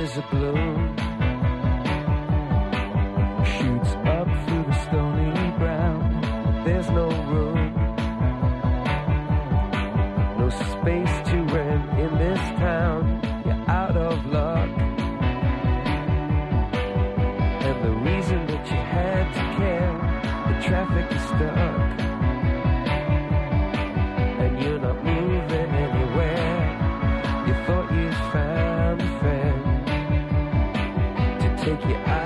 as a balloon shoots up through the stony ground. There's no room, no space to rent in this town. You're out of luck, and the reason that you had to care, the traffic is stuck, and you're not moving anywhere. You thought you'd found a friend to take you out